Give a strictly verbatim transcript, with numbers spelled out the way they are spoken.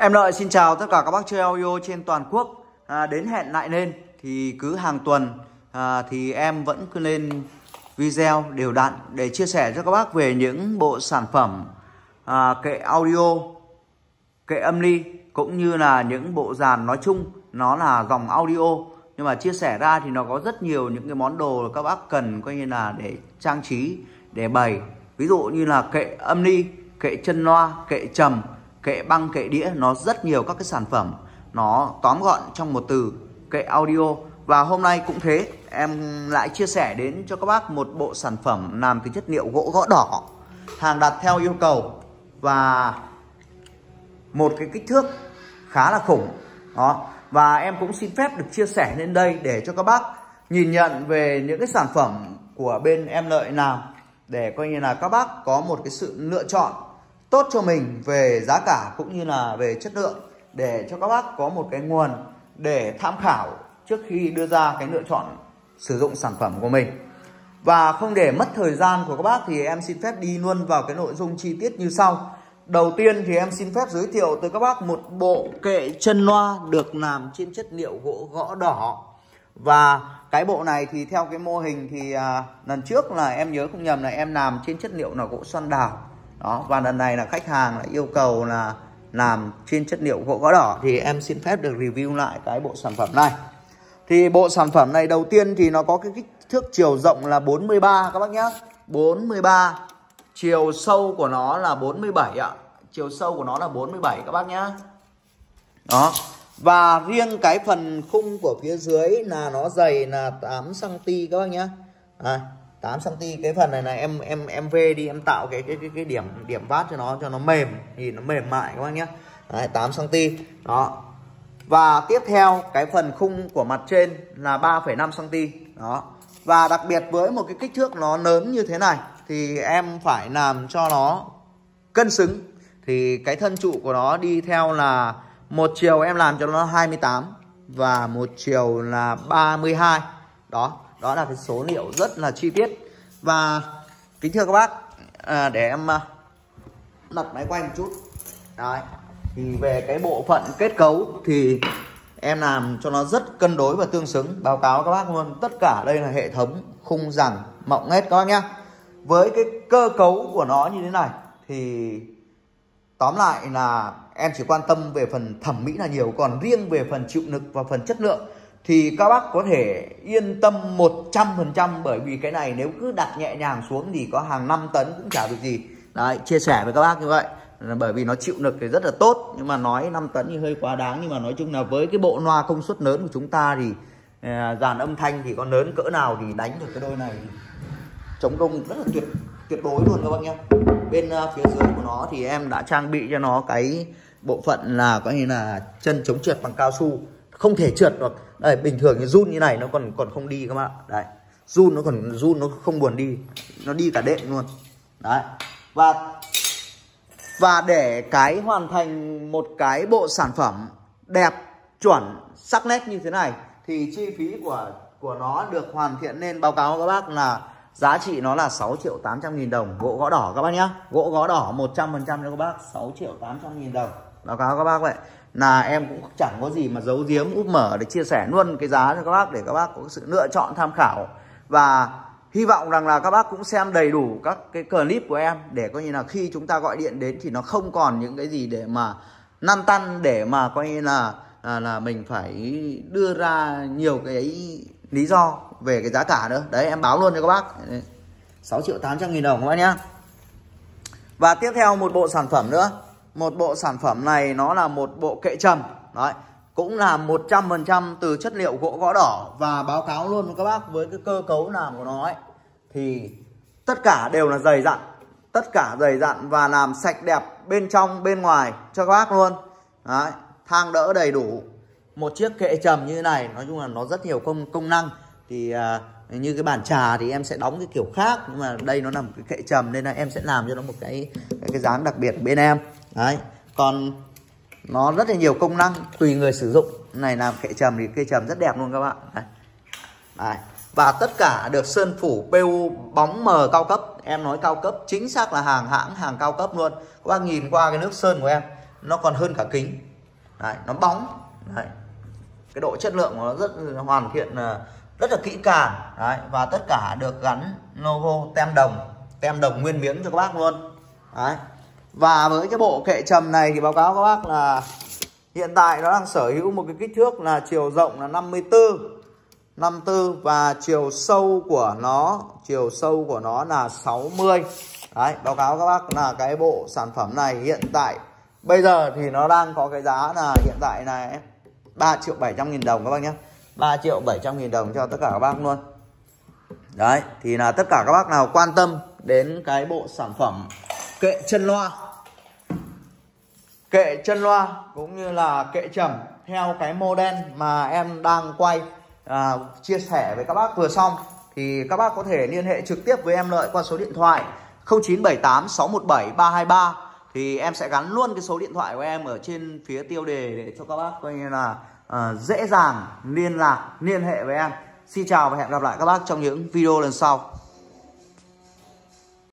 Em Lợi xin chào tất cả các bác chơi audio trên toàn quốc. à, Đến hẹn lại lên thì cứ hàng tuần à, thì em vẫn cứ lên video đều đặn để chia sẻ cho các bác về những bộ sản phẩm à, kệ audio, kệ âm ly cũng như là những bộ dàn nói chung. Nó là dòng audio nhưng mà chia sẻ ra thì nó có rất nhiều những cái món đồ các bác cần coi như là để trang trí, để bày. Ví dụ như là kệ âm ly, kệ chân loa, kệ trầm, kệ băng, kệ đĩa. Nó rất nhiều các cái sản phẩm, nó tóm gọn trong một từ kệ audio. Và hôm nay cũng thế, em lại chia sẻ đến cho các bác một bộ sản phẩm làm từ chất liệu gỗ gõ đỏ, hàng đặt theo yêu cầu và một cái kích thước khá là khủng đó. Và em cũng xin phép được chia sẻ lên đây để cho các bác nhìn nhận về những cái sản phẩm của bên Em Lợi làm, để coi như là các bác có một cái sự lựa chọn tốt cho mình về giá cả cũng như là về chất lượng, để cho các bác có một cái nguồn để tham khảo trước khi đưa ra cái lựa chọn sử dụng sản phẩm của mình. Và không để mất thời gian của các bác thì em xin phép đi luôn vào cái nội dung chi tiết như sau. Đầu tiên thì em xin phép giới thiệu tới các bác một bộ kệ chân loa được làm trên chất liệu gỗ gõ đỏ. Và cái bộ này thì theo cái mô hình thì à, lần trước là em nhớ không nhầm là em làm trên chất liệu là gỗ xoan đào đó. Và lần này là khách hàng là yêu cầu là làm trên chất liệu gỗ gõ đỏ, thì em xin phép được review lại cái bộ sản phẩm này. Thì bộ sản phẩm này đầu tiên thì nó có cái kích thước chiều rộng là bốn mươi ba các bác nhé, bốn mươi ba. Chiều sâu của nó là bốn mươi bảy ạ. Chiều sâu của nó là bốn mươi bảy các bác nhé. Đó. Và riêng cái phần khung của phía dưới là nó dày là tám xăng ti mét các bác nhé. À, tám xăng ti mét. Cái phần này là em em em về đi em tạo cái cái cái, cái điểm điểm vát cho nó cho nó mềm, thì nó mềm mại các bác nhé. Đấy, tám xăng ti mét. Đó. Và tiếp theo cái phần khung của mặt trên là ba phẩy năm xăng ti mét. Đó. Và đặc biệt với một cái kích thước nó lớn như thế này thì em phải làm cho nó cân xứng. Thì cái thân trụ của nó đi theo là một chiều em làm cho nó hai mươi tám và một chiều là ba mươi hai. Đó, đó là cái số liệu rất là chi tiết. Và kính thưa các bác, à, để em đặt máy quay một chút. Đấy. Thì về cái bộ phận kết cấu thì em làm cho nó rất cân đối và tương xứng. Báo cáo các bác luôn, tất cả đây là hệ thống khung rằng mọng hết các bác nhá. Với cái cơ cấu của nó như thế này thì tóm lại là em chỉ quan tâm về phần thẩm mỹ là nhiều. Còn riêng về phần chịu lực và phần chất lượng thì các bác có thể yên tâm một trăm phần trăm. Bởi vì cái này nếu cứ đặt nhẹ nhàng xuống thì có hàng năm tấn cũng chả việc gì. Đấy, chia sẻ với các bác như vậy. Bởi vì nó chịu lực thì rất là tốt. Nhưng mà nói năm tấn thì hơi quá đáng. Nhưng mà nói chung là với cái bộ loa công suất lớn của chúng ta thì à, dàn âm thanh thì có lớn cỡ nào thì đánh được cái đôi này chống công rất là tuyệt tuyệt đối luôn các bác nhé. Bên uh, phía dưới của nó thì em đã trang bị cho nó cái bộ phận là coi như là chân chống trượt bằng cao su, không thể trượt được. Đây, bình thường như run như này nó còn còn không đi các bạn. Đấy, run nó còn run nó không buồn đi, nó đi cả đệm luôn. Đấy. Và và để cái hoàn thành một cái bộ sản phẩm đẹp, chuẩn, sắc nét như thế này thì chi phí của của nó được hoàn thiện lên, báo cáo các bác là giá trị nó là sáu triệu tám trăm nghìn đồng. Gỗ gõ đỏ các bác nhá. Gỗ gõ đỏ một trăm phần trăm cho các bác, sáu triệu tám trăm nghìn đồng. Báo cáo các bác vậy. Là em cũng chẳng có gì mà giấu giếm úp mở để chia sẻ luôn cái giá cho các bác, để các bác có sự lựa chọn tham khảo. Và hy vọng rằng là các bác cũng xem đầy đủ các cái clip của em, để coi như là khi chúng ta gọi điện đến thì nó không còn những cái gì để mà năn tăn, để mà coi như là là, là mình phải đưa ra nhiều cái lý do về cái giá cả nữa. Đấy, em báo luôn cho các bác, sáu triệu tám trăm nghìn đồng các bác nhá. Và tiếp theo một bộ sản phẩm nữa. Một bộ sản phẩm này nó là một bộ kệ trầm. Đấy, cũng là một trăm phần trăm từ chất liệu gỗ gõ đỏ. Và báo cáo luôn với các bác, với cái cơ cấu làm của nó ấy, thì tất cả đều là dày dặn. Tất cả dày dặn và làm sạch đẹp bên trong bên ngoài cho các bác luôn. Đấy, thang đỡ đầy đủ. Một chiếc kệ trầm như thế này nói chung là nó rất nhiều công công năng. Thì à, như cái bàn trà thì em sẽ đóng cái kiểu khác, nhưng mà đây nó là một cái kệ trầm nên là em sẽ làm cho nó một cái cái, cái dáng đặc biệt bên em. Đấy, còn nó rất là nhiều công năng tùy người sử dụng. Này làm kệ trầm thì kệ trầm rất đẹp luôn các bạn. Đấy. Đấy. Và tất cả được sơn phủ pê u bóng mờ cao cấp. Em nói cao cấp chính xác là hàng hãng, hàng cao cấp luôn. Các bác nhìn qua cái nước sơn của em nó còn hơn cả kính. Đấy, nó bóng. Đấy. Cái độ chất lượng của nó rất hoàn thiện, rất là kỹ càng. Đấy, và tất cả được gắn logo tem đồng, tem đồng nguyên miếng cho các bác luôn. Đấy. Và với cái bộ kệ trầm này thì báo cáo các bác là hiện tại nó đang sở hữu một cái kích thước là chiều rộng là năm mươi tư, năm mươi tư và chiều sâu của nó, chiều sâu của nó là sáu mươi. Đấy, báo cáo các bác là cái bộ sản phẩm này hiện tại bây giờ thì nó đang có cái giá là hiện tại là ba triệu bảy trăm nghìn đồng các bác nhé. ba triệu bảy trăm nghìn đồng cho tất cả các bác luôn. Đấy, thì là tất cả các bác nào quan tâm đến cái bộ sản phẩm kệ chân loa, kệ chân loa cũng như là kệ trầm theo cái model mà em đang quay à, chia sẻ với các bác vừa xong, thì các bác có thể liên hệ trực tiếp với em Lợi qua số điện thoại không chín bảy tám sáu một bảy ba hai ba. Thì em sẽ gắn luôn cái số điện thoại của em ở trên phía tiêu đề để cho các bác coi như là à, dễ dàng liên lạc, liên hệ với em. Xin chào và hẹn gặp lại các bác trong những video lần sau.